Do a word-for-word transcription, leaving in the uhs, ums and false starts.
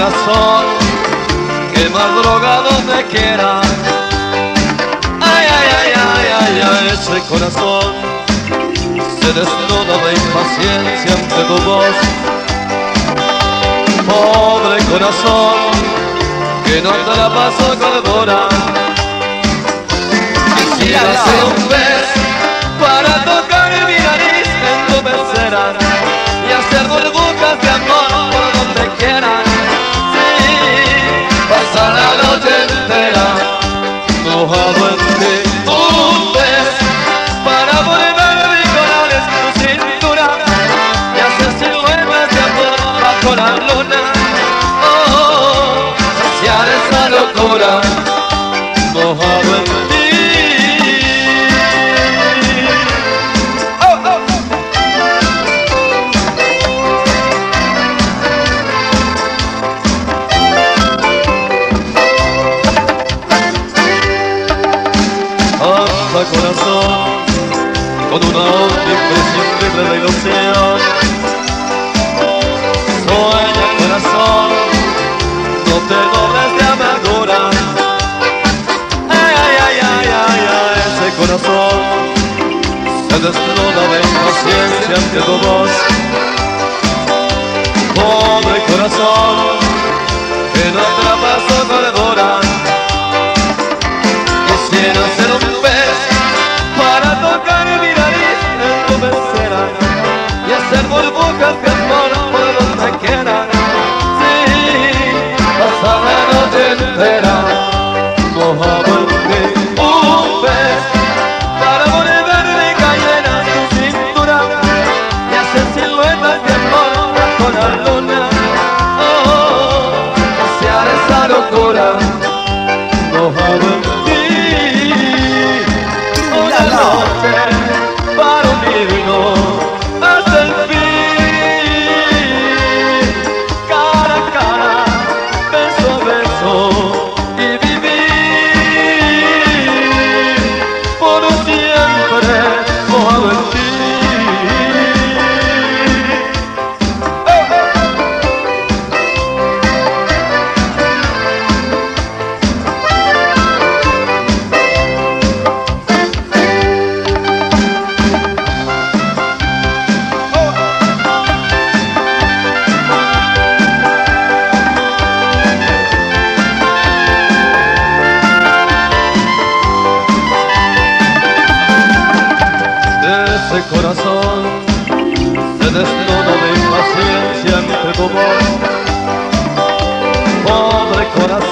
corazón que madruga donde quiera. Ay, ay, ay, ay, ay, ay, ese corazón se desnuda de impaciencia ante tu voz. Pobre corazón que no te la pasó con devora. Quisiera ser un beso para tocar mi nariz en tu pecera y hacer burbujas de amor por donde quiera. Sí, pasar la noche entera mojado en ti. Un beso para volver mis corales tu cintura y hacer siluetas de amor bajo la luna. Oh, saciar esa locura mojado en ti. Corazón, con una onda imprescindible del océano. Sueña corazón, no te dobles de amargura. Ay, ay, ay, ay, ay, ay, ese corazón se desnuda de impaciencia ante tu voz. Pobre corazón, que no te la pasó valedora. Quisiera ser un pez para tocar mi nariz en tu pecera y hacer burbujas de amor por donde quiera. Sí, pasar la noche entera mojado en ti. Un pez para volverme cayenas tu cintura y hacer siluetas de amor bajo la luna. Oh, saciar esa locura mojado en ti. Para unirnos hasta el fin, cara a cara, beso a beso y vivir por siempre mojado en ti. Ese corazón se desnuda de impaciencia ante tu voz. Pobre corazón